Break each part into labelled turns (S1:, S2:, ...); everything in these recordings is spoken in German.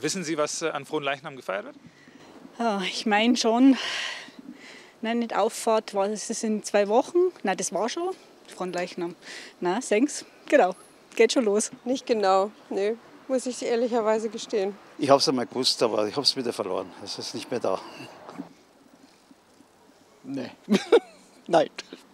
S1: Wissen Sie, was an Fronleichnam gefeiert wird?
S2: Ja, ich meine schon. Nein, nicht Auffahrt, es ist in 2 Wochen. Nein, das war schon. Fronleichnam. Na, sechs. Genau, geht schon los.
S3: Nicht genau, nee, muss ich ehrlicherweise gestehen.
S4: Ich habe es einmal gewusst, aber ich habe es wieder verloren. Es ist nicht mehr da.
S5: Nee, nein,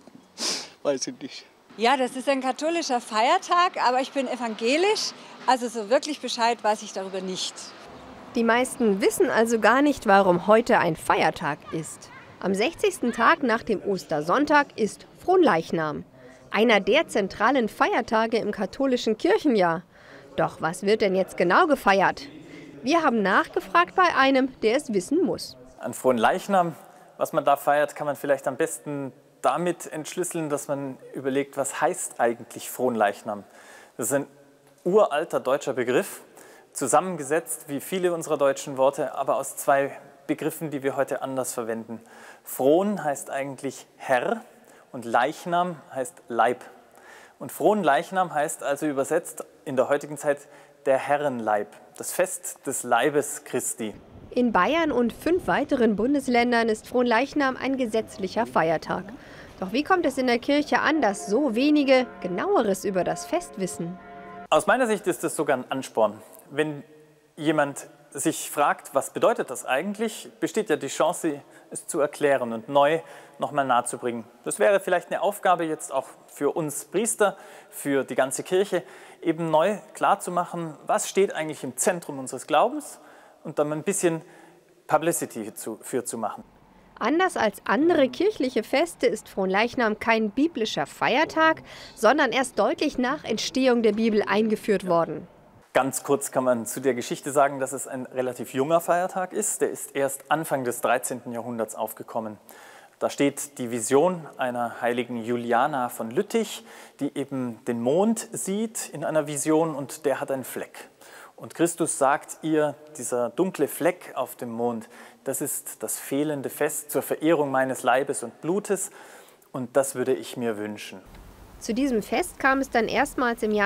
S5: weiß ich nicht.
S6: Ja, das ist ein katholischer Feiertag, aber ich bin evangelisch. Also so wirklich Bescheid weiß ich darüber nicht.
S7: Die meisten wissen also gar nicht, warum heute ein Feiertag ist. Am 60. Tag nach dem Ostersonntag ist Fronleichnam. Einer der zentralen Feiertage im katholischen Kirchenjahr. Doch was wird denn jetzt genau gefeiert? Wir haben nachgefragt bei einem, der es wissen muss.
S8: An Fronleichnam, was man da feiert, kann man vielleicht am besten damit entschlüsseln, dass man überlegt, was heißt eigentlich Fronleichnam? Das ist ein uralter deutscher Begriff, zusammengesetzt wie viele unserer deutschen Worte, aber aus 2 Begriffen, die wir heute anders verwenden. Fron heißt eigentlich Herr und Leichnam heißt Leib. Und Fronleichnam heißt also übersetzt in der heutigen Zeit der Herrenleib, das Fest des Leibes Christi.
S7: In Bayern und 5 weiteren Bundesländern ist Fronleichnam ein gesetzlicher Feiertag. Doch wie kommt es in der Kirche an, dass so wenige Genaueres über das Fest wissen?
S8: Aus meiner Sicht ist das sogar ein Ansporn. Wenn jemand sich fragt, was bedeutet das eigentlich, besteht ja die Chance, es zu erklären und neu nochmal nahezubringen. Das wäre vielleicht eine Aufgabe jetzt auch für uns Priester, für die ganze Kirche, eben neu klarzumachen, was steht eigentlich im Zentrum unseres Glaubens und dann ein bisschen Publicity für zu machen.
S7: Anders als andere kirchliche Feste ist Fronleichnam kein biblischer Feiertag, sondern erst deutlich nach Entstehung der Bibel eingeführt worden.
S8: Ganz kurz kann man zu der Geschichte sagen, dass es ein relativ junger Feiertag ist. Der ist erst Anfang des 13. Jahrhunderts aufgekommen. Da steht die Vision einer heiligen Juliana von Lüttich, die eben den Mond sieht in einer Vision und der hat einen Fleck. Und Christus sagt ihr, dieser dunkle Fleck auf dem Mond, das ist das fehlende Fest zur Verehrung meines Leibes und Blutes und das würde ich mir wünschen.
S7: Zu diesem Fest kam es dann erstmals im Jahr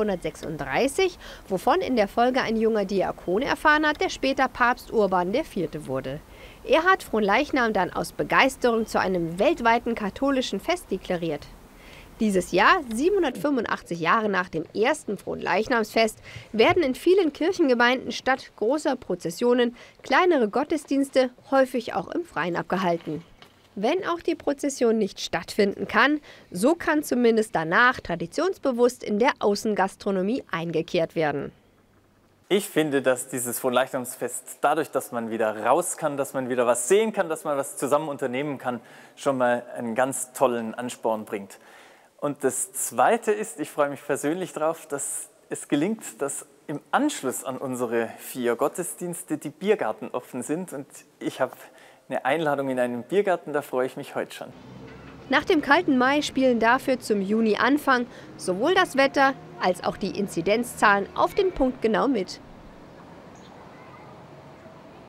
S7: 1236, wovon in der Folge ein junger Diakon erfahren hat, der später Papst Urban IV. Wurde. Er hat Fronleichnam dann aus Begeisterung zu einem weltweiten katholischen Fest deklariert. Dieses Jahr, 785 Jahre nach dem ersten Fronleichnamsfest, werden in vielen Kirchengemeinden statt großer Prozessionen kleinere Gottesdienste, häufig auch im Freien, abgehalten. Wenn auch die Prozession nicht stattfinden kann, so kann zumindest danach traditionsbewusst in der Außengastronomie eingekehrt werden.
S8: Ich finde, dass dieses Fronleichnamsfest dadurch, dass man wieder raus kann, dass man wieder was sehen kann, dass man was zusammen unternehmen kann, schon mal einen ganz tollen Ansporn bringt. Und das Zweite ist, ich freue mich persönlich darauf, dass es gelingt, dass im Anschluss an unsere 4 Gottesdienste die Biergärten offen sind und ich habe eine Einladung in einen Biergarten, da freue ich mich heute schon.
S7: Nach dem kalten Mai spielen dafür zum Juni-Anfang sowohl das Wetter als auch die Inzidenzzahlen auf den Punkt genau mit.